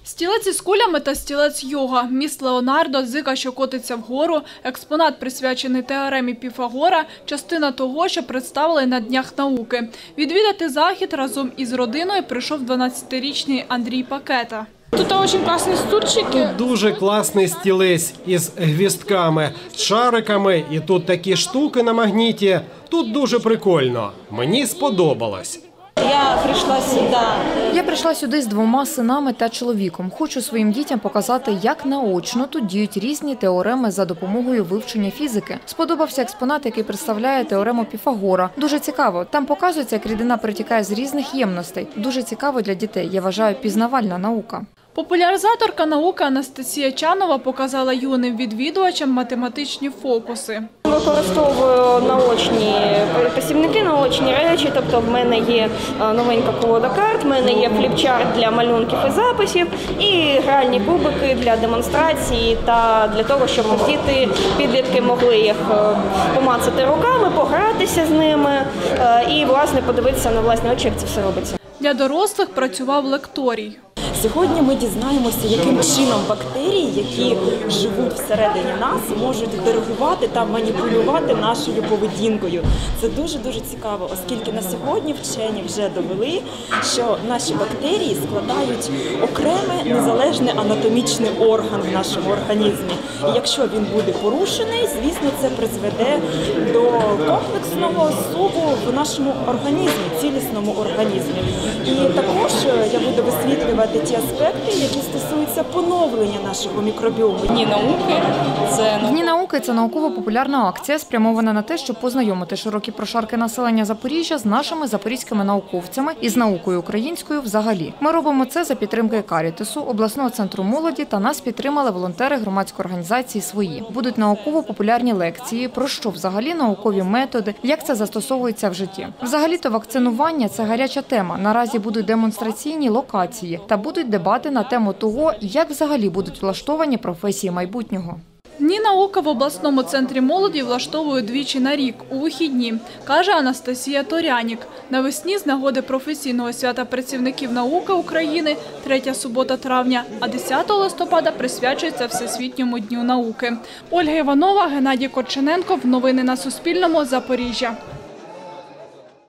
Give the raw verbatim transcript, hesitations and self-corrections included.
Стілець із кулями та стілець йога. Міст Леонардо, дзига, що котиться вгору, експонат, присвячений теоремі Піфагора, частина того, що представили на Днях науки. Відвідати захід разом із родиною прийшов дванадцятирічний Андрій Пакета. Тут дуже класні стульчики. Тут дуже класний стілець із гвістками, шариками, і тут такі штуки на магніті. Тут дуже прикольно. Мені сподобалось. Я прийшла сюди. Я прийшла сюди з двома синами та чоловіком. Хочу своїм дітям показати, як наочно тут діють різні теореми за допомогою вивчення фізики. Сподобався експонат, який представляє теорему Піфагора. Дуже цікаво. Там показується, як рідина перетікає з різних ємностей. Дуже цікаво для дітей. Я вважаю, пізнавальна наука. Популяризаторка науки Анастасія Чанова показала юним відвідувачам математичні фокуси. Використовую наочні посібники, наочні речі. Тобто в мене є новенька колода карт, в мене є фліпчарт для малюнків і записів, і гральні кубики для демонстрації та для того, щоб діти, підлітки могли їх помацати руками, погратися з ними і, власне, подивитися на власні очі, як це все робиться. Для дорослих працював лекторій. Сьогодні ми дізнаємося, яким чином бактерії, які живуть всередині нас, можуть диригувати та маніпулювати нашою поведінкою. Це дуже-дуже цікаво, оскільки на сьогодні вчені вже довели, що наші бактерії складають окремий незалежний анатомічний орган в нашому організмі. І якщо він буде порушений, звісно, це призведе до комплексного зсуву в нашому організмі, цілісному організмі. І також я буду висвітлювати ті аспекти, які стосуються поновлення нашого мікробіому. Дні науки – це Дні науки – це науково-популярна акція, спрямована на те, щоб познайомити широкі прошарки населення Запоріжжя з нашими запорізькими науковцями і з наукою українською взагалі. Ми робимо це за підтримки Карітесу, обласного центру молоді, та нас підтримали волонтери громадської організації «Свої». Будуть науково-популярні лекції, про що взагалі наукові методи, як це застосовується в житті. Взагалі-то вакцинування – це гаряча тема. Наразі будуть демонстраційні локації та будуть дебати на тему того, як взагалі будуть влаштовані професії майбутнього. Дні науки в обласному центрі молоді влаштовують двічі на рік, у вихідні, каже Анастасія Торянік. Навесні з нагоди професійного свята працівників науки України, третя субота травня, а десятого листопада присвячується Всесвітньому дню науки. Ольга Іванова, Геннадій Корчененков. Новини на Суспільному. Запоріжжя.